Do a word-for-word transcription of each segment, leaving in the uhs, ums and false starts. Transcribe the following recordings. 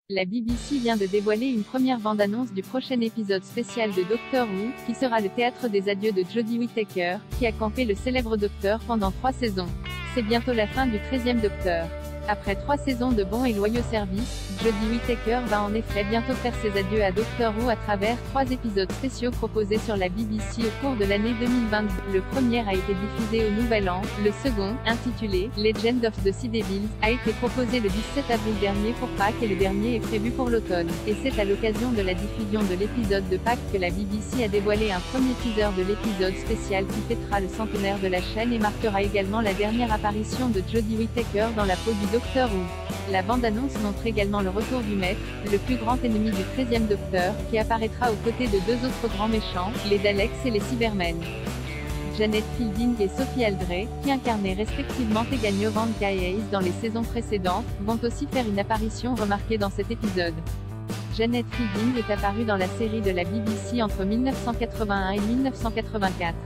La B B C vient de dévoiler une première bande-annonce du prochain épisode spécial de Doctor Who, qui sera le théâtre des adieux de Jodie Whittaker, qui a campé le célèbre Docteur pendant trois saisons. C'est bientôt la fin du treizième Docteur. Après trois saisons de bons et loyaux services, Jodie Whittaker va en effet bientôt faire ses adieux à Doctor Who à travers trois épisodes spéciaux proposés sur la B B C au cours de l'année deux mille vingt-deux. Le premier a été diffusé au Nouvel An, le second, intitulé « Legend of the Sea Devils », a été proposé le dix-sept avril dernier pour Pâques et le dernier est prévu pour l'automne. Et c'est à l'occasion de la diffusion de l'épisode de Pâques que la B B C a dévoilé un premier teaser de l'épisode spécial qui fêtera le centenaire de la chaîne et marquera également la dernière apparition de Jodie Whittaker dans la peau du Docteur Who. La bande-annonce montre également le retour du Maître, le plus grand ennemi du treizième Docteur, qui apparaîtra aux côtés de deux autres grands méchants, les Daleks et les Cybermen. Janet Fielding et Sophie Aldred, qui incarnaient respectivement Tegan Jovanka et Ace dans les saisons précédentes, vont aussi faire une apparition remarquée dans cet épisode. Janet Fielding est apparue dans la série de la B B C entre mille neuf cent quatre-vingt-un et mille neuf cent quatre-vingt-quatre.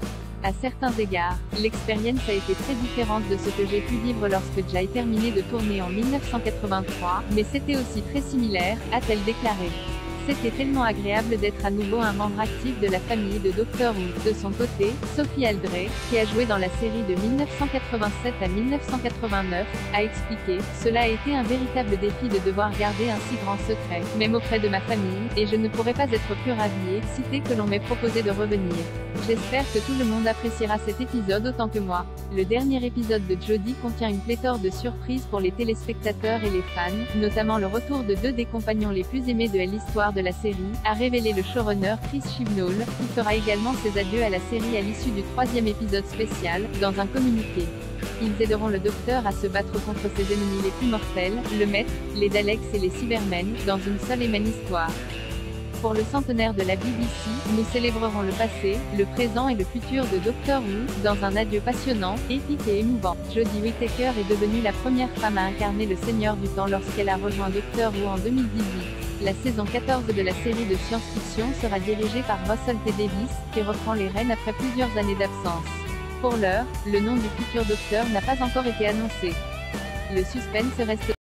À certains égards, l'expérience a été très différente de ce que j'ai pu vivre lorsque Jai terminé de tourner en mille neuf cent quatre-vingt-trois, mais c'était aussi très similaire, a-t-elle déclaré. C'était tellement agréable d'être à nouveau un membre actif de la famille de Doctor Who. De son côté, Sophie Aldred, qui a joué dans la série de mille neuf cent quatre-vingt-sept à mille neuf cent quatre-vingt-neuf, a expliqué « Cela a été un véritable défi de devoir garder un si grand secret, même auprès de ma famille, et je ne pourrais pas être plus ravie et excitée que l'on m'ait proposé de revenir. J'espère que tout le monde appréciera cet épisode autant que moi. » Le dernier épisode de Jodie contient une pléthore de surprises pour les téléspectateurs et les fans, notamment le retour de deux des compagnons les plus aimés de l'histoire de la série, a révélé le showrunner Chris Chibnall, qui fera également ses adieux à la série à l'issue du troisième épisode spécial, dans un communiqué. Ils aideront le Docteur à se battre contre ses ennemis les plus mortels, le Maître, les Daleks et les Cybermen, dans une seule et même histoire. Pour le centenaire de la B B C, nous célébrerons le passé, le présent et le futur de Doctor Who, dans un adieu passionnant, épique et émouvant. Jodie Whittaker est devenue la première femme à incarner le Seigneur du Temps lorsqu'elle a rejoint Doctor Who en deux mille dix-huit. La saison quatorze de la série de science-fiction sera dirigée par Russell T Davies, qui reprend les rênes après plusieurs années d'absence. Pour l'heure, le nom du futur Docteur n'a pas encore été annoncé. Le suspense reste